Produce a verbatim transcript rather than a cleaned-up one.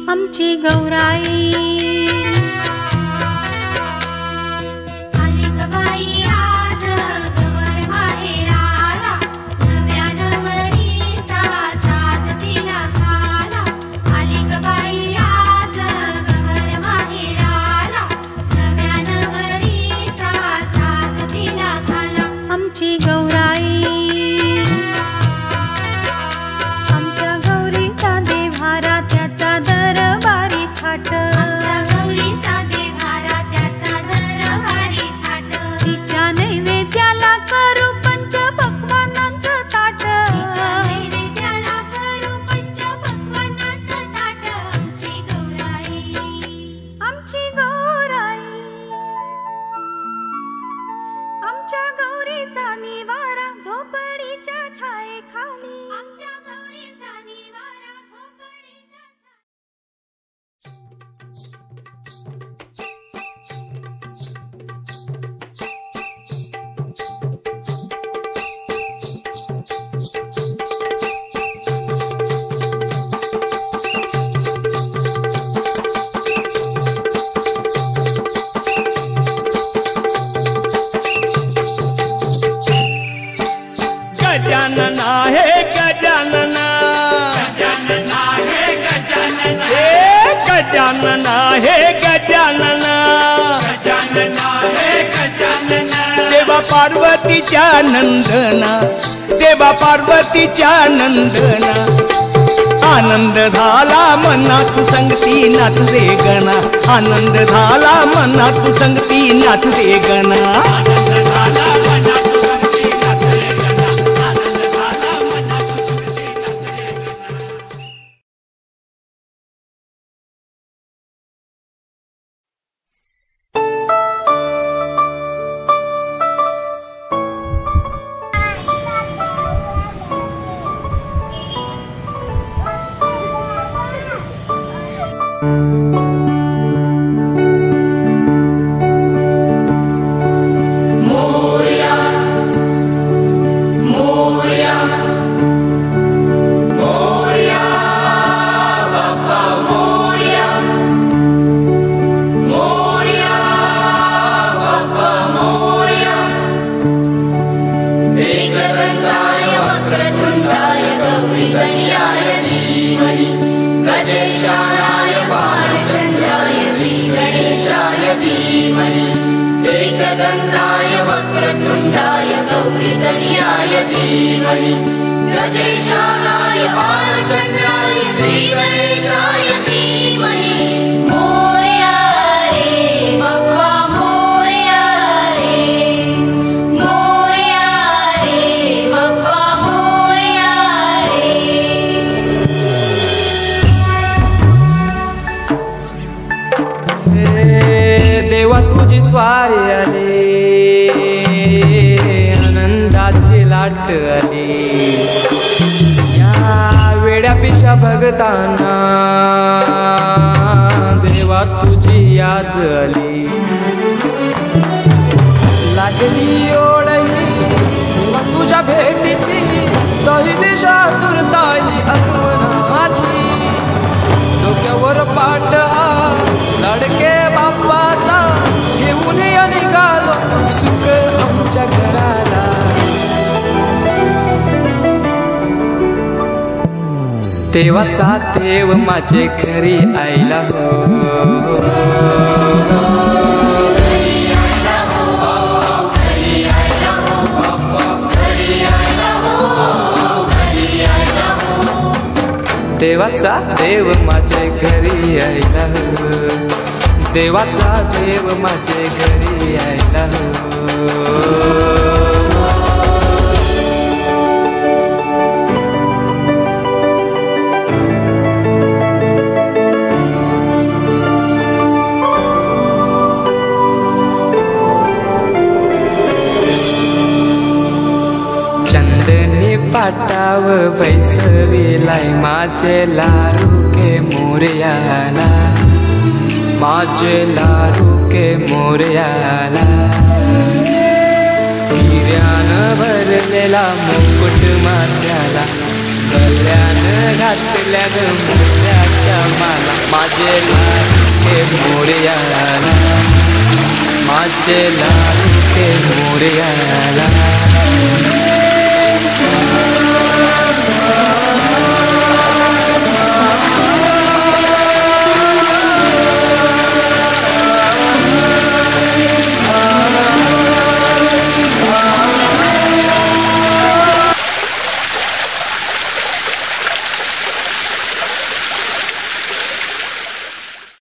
आमची गौराई आमची गौराई आमच्या गौरीचा देव्हारा त्याचा दरबारी थाट आमच्या गौरीचा देव्हारा त्याचा दरबारी थाट तिच्या नैवेद्याला करू पंच पक्वान्नांचं ताट तिच्या नैवेद्याला करू पंच पक्वान्नांचं ताट आमची गौराई आमची गौराई आमच्या गौरीचा निवारा झोपडीच्या छायेखाली आमच्या गौरीचा निवारा झोपडीच्या गजानना हे गजानना गजानना हे गजानना हे गजानना हे गजानना गजानना हे गजानना देवा पार्वतीच्या नंदना देवा पार्वतीच्या नंदना आनंद झाला मना तू संगती नाच रे गणा आनंद झाला मना तू संगती नाच रे गणा आनंद झाला मना तू संगती नाच रे गणा आनंद झाला मना तू संगती नाच रे गणा एकदन्ताय वक्रतुण्डाय गौरीतनयाय धीमहि गजेशानाय बालचन्द्राय श्रीगणेशाय धीमहि मोरया रे बप्पा मोरया रे मोरया रे बप्पा मोरया रे देवा तुझी स्वारी आली आनंदाची लाट आली या वेड्या पिशा भगतांना देवा तुझी याद आली लागली ओढही तुझ्या भेटीची दही दिशा तुरताई आगमनाची डोक्यावर पाट हा लडके बाप्पाचा घेऊन निघालो सुख आमच्या घराला देवाचा देव माझे घरी आयला हो देवाचा देव माझे घरी आयला हो देवाचा देव माझे घरी आयला हो चंदनी पाटाव बैसविलाय माझे लारू के मोरयाला माझे लारू के मोरयाला हिऱ्यानं भरलेला मुकुट माथ्याला गळ्यानं घातल्या ग मोत्याच्या माला माझे लाडके मोरयाला माझे लाडके मोरयाला